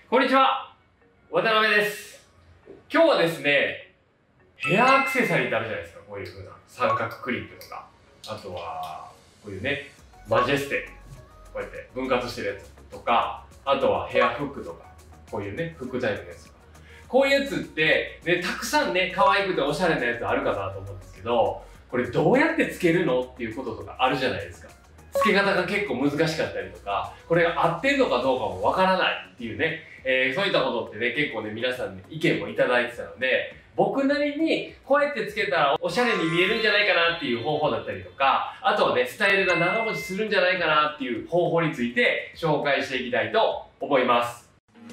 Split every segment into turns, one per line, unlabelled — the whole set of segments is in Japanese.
こんにちは、渡辺です。今日はですね、ヘアアクセサリーってあるじゃないですか。こういう風な三角クリップとか、あとはこういうね、マジェステ、こうやって分割してるやつとか、あとはヘアフックとか、こういうね、フックタイプのやつとか。こういうやつってね、たくさんね、可愛くておしゃれなやつあるかなと思うんですけど、これどうやってつけるのっていうこととかあるじゃないですか。付け方が結構難しかったりとか、これが合ってるのかどうかもわからないっていうね、そういったことってね、結構ね、皆さんね、意見もいただいてたので、僕なりにこうやってつけたらおしゃれに見えるんじゃないかなっていう方法だったりとか、あとはね、スタイルが長持ちするんじゃないかなっていう方法について紹介していきたいと思います。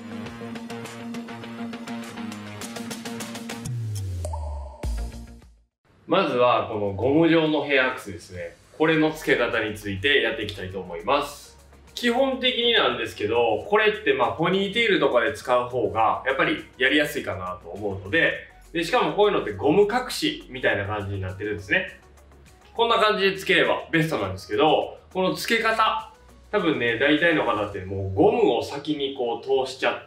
まずはこのゴム状のヘアアクセですね。これの付け方についてやっていきたいと思います。基本的になんですけど、これってポニーテールとかで使う方がやっぱりやりやすいかなと思うので、しかもこういうのってゴム隠しみたいな感じになってるんですね。こんな感じで付ければベストなんですけど、この付け方、多分ね、大体の方ってもうゴムを先にこう通しちゃって、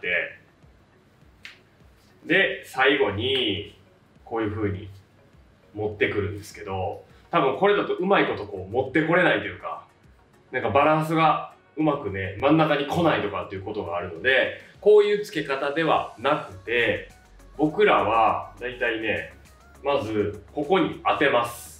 で、最後にこういう風に持ってくるんですけど、多分これだとうまいことこう持ってこれないというか、なんかバランスがうまくね、真ん中に来ないとかっていうことがあるので、こういう付け方ではなくて、僕らはだいたいね、まずここに当てます。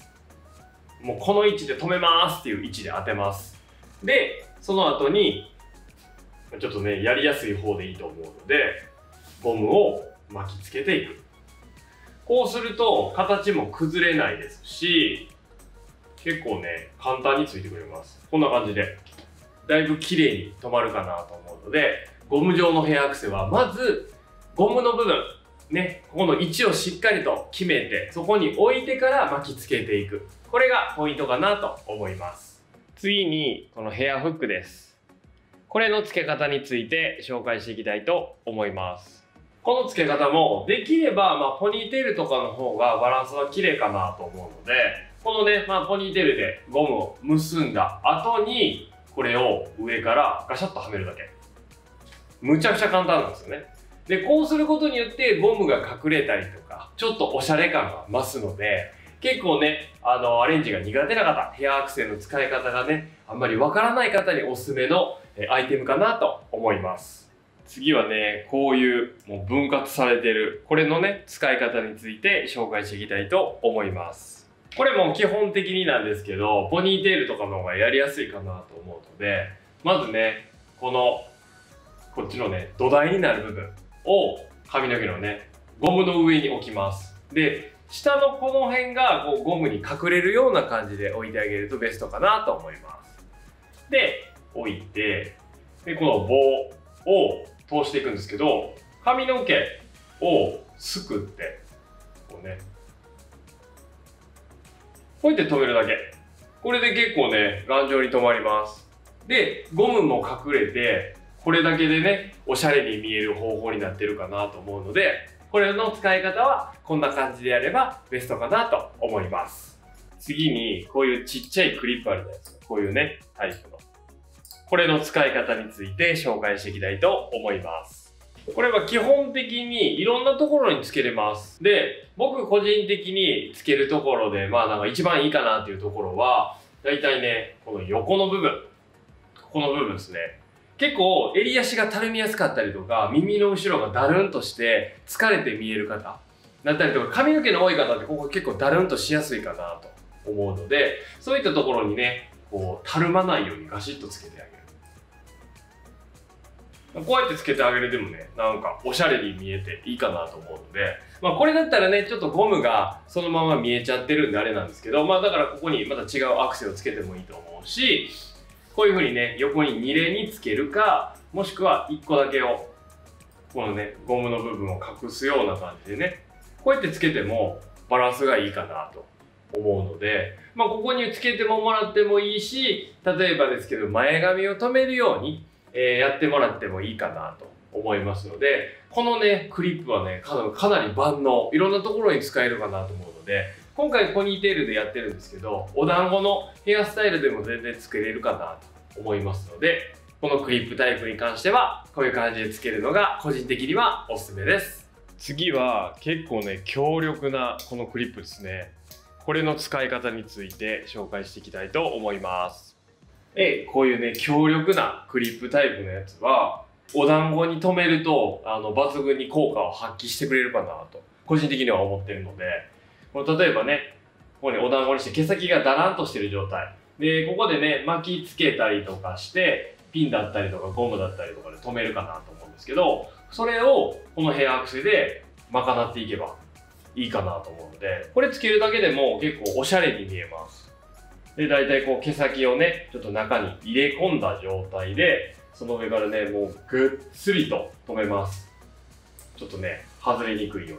もうこの位置で止めますっていう位置で当てます。で、その後に、ちょっとね、やりやすい方でいいと思うので、ゴムを巻きつけていく。こうすると形も崩れないですし、結構ね、簡単についてくれます。こんな感じで、だいぶ綺麗に止まるかなと思うので、ゴム状のヘアアクセは、まず、ゴムの部分、ね、ここの位置をしっかりと決めて、そこに置いてから巻きつけていく。これがポイントかなと思います。次に、このヘアフックです。これの付け方について紹介していきたいと思います。この付け方も、できれば、ポニーテールとかの方がバランスは綺麗かなと思うので、このね、ポニーテールでゴムを結んだ後に、これを上からガシャッとはめるだけ。むちゃくちゃ簡単なんですよね。で、こうすることによってゴムが隠れたりとか、ちょっとおしゃれ感が増すので、結構ね、アレンジが苦手な方、ヘアアクセの使い方がね、あんまりわからない方におすすめのアイテムかなと思います。次はね、こういうもう分割されてる、これのね、使い方について紹介していきたいと思います。これも基本的になんですけど、ポニーテールとかの方がやりやすいかなと思うので、まずね、こっちのね、土台になる部分を髪の毛のね、ゴムの上に置きます。で、下のこの辺がこうゴムに隠れるような感じで置いてあげるとベストかなと思います。で、置いて、で、この棒を通していくんですけど、髪の毛をすくって、こうね、こうやって止めるだけ。これで結構ね、頑丈に止まります。で、ゴムも隠れて、これだけでね、おしゃれに見える方法になってるかなと思うので、これの使い方はこんな感じでやればベストかなと思います。次に、こういうちっちゃいクリップあるじゃないですか。こういうね、タイプの。これの使い方について紹介していきたいと思います。これは基本的にいろんなところにつけれます。で、僕個人的につけるところで、なんか一番いいかなっていうところは、だいたいね、この横の部分。ここの部分ですね。結構襟足がたるみやすかったりとか、耳の後ろがだるんとして疲れて見える方だったりとか、髪の毛の多い方ってここ結構だるんとしやすいかなと思うので、そういったところにね、こう、たるまないようにガシッとつけてあげる。こうやってつけてあげるでもね、なんかおしゃれに見えていいかなと思うので、これだったらね、ちょっとゴムがそのまま見えちゃってるんであれなんですけど、だからここにまた違うアクセをつけてもいいと思うし、こういう風にね、横に2連につけるか、もしくは1個だけを、このね、ゴムの部分を隠すような感じでね、こうやってつけてもバランスがいいかなと思うので、ここにつけてもらってもいいし、例えばですけど、前髪を留めるように、やってもらってもいいかなと思いますので、このね、クリップはね、かなり万能。いろんなところに使えるかなと思うので、今回ポニーテールでやってるんですけど、お団子のヘアスタイルでも全然作れるかなと思いますので、 このクリップタイプに関してはこういう感じでつけるのが個人的にはおすすめです。次は結構ね強力なこのクリップですね。これの使い方について紹介していきたいと思います。こういうね強力なクリップタイプのやつはお団子に留めると抜群に効果を発揮してくれるかなと個人的には思ってるので、例えばねここにお団子にして毛先がだらんとしてる状態で、ここでね巻きつけたりとかしてピンだったりとかゴムだったりとかで留めるかなと思うんですけど、それをこのヘアアクセで賄っていけばいいかなと思うので、これつけるだけでも結構おしゃれに見えます。で、大体こう毛先をねちょっと中に入れ込んだ状態で、その上からねもうぐっつりと留めます。ちょっとね外れにくいように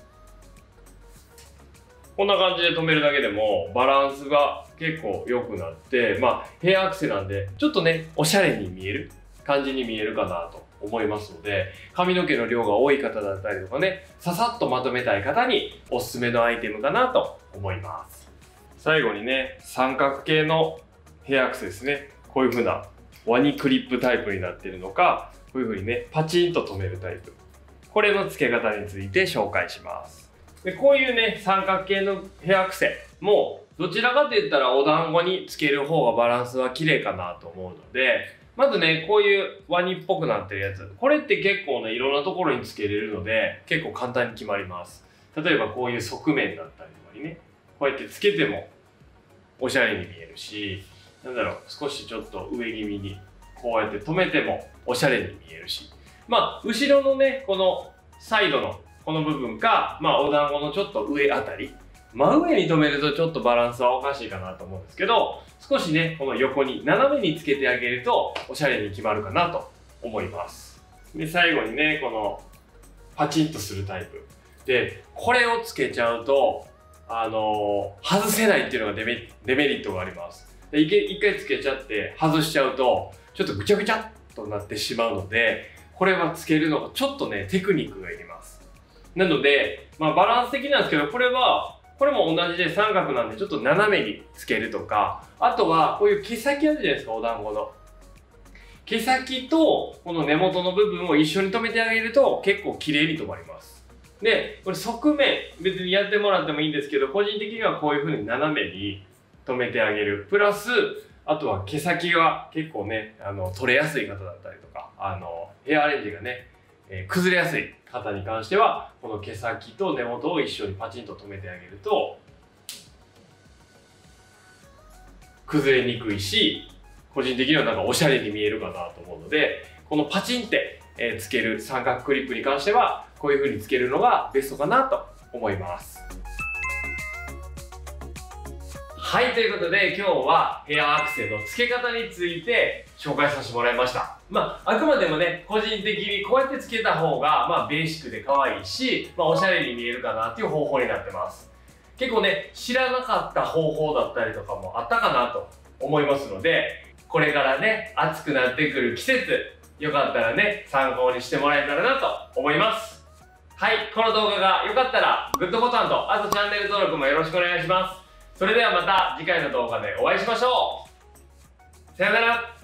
こんな感じで留めるだけでもバランスが結構良くなって、ヘアアクセなんでちょっとねおしゃれに見える感じに見えるかなと思いますので、髪の毛の量が多い方だったりとかね、ささっとまとめたい方におすすめのアイテムかなと思います。最後にね三角形のヘアアクセですね。こういう風なワニクリップタイプになっているのか、こういう風にねパチンと留めるタイプ、これの付け方について紹介します。でこういうね三角形のヘアアクセもどちらかといったらお団子につける方がバランスは綺麗かなと思うので、まずねこういうワニっぽくなってるやつ、これって結構ねいろんなところにつけれるので結構簡単に決まります。例えばこういう側面だったりとかにねこうやってつけてもおしゃれに見えるし、少しちょっと上気味にこうやって留めてもおしゃれに見えるし、後ろのねこのサイドのこの部分か、お団子のちょっと上あたり、真上に留めるとちょっとバランスはおかしいかなと思うんですけど、少しねこの横に斜めにつけてあげるとおしゃれに決まるかなと思います。で最後にねこのパチンとするタイプで、これをつけちゃうと外せないっていうのがデメリットがあります。で一回つけちゃって外しちゃうとちょっとぐちゃぐちゃっとなってしまうので、これはつけるのがちょっとねテクニックがいります。なので、バランス的なんですけど、これも同じで三角なんでちょっと斜めにつけるとか、あとはこういう毛先あるじゃないですか、お団子の毛先とこの根元の部分を一緒に留めてあげると結構綺麗に留まります。でこれ側面別にやってもらってもいいんですけど、個人的にはこういう風に斜めに留めてあげる、プラスあとは毛先が結構ね取れやすい方だったりとかヘアアレンジがね崩れやすい方に関してはこの毛先と根元を一緒にパチンと留めてあげると崩れにくいし、個人的にはおしゃれに見えるかなと思うので、このパチンってつける三角クリップに関してはこういう風につけるのがベストかなと思います。はい、ということで今日はヘアアクセの付け方について紹介させてもらいました。あくまでもね個人的にこうやってつけた方がベーシックで可愛いし、おしゃれに見えるかなっていう方法になってます。結構ね知らなかった方法だったりとかもあったかなと思いますので、これからね暑くなってくる季節、よかったらね参考にしてもらえたらなと思います。はい、この動画が良かったらグッドボタンと、あとチャンネル登録もよろしくお願いします。それではまた次回の動画でお会いしましょう。さよなら。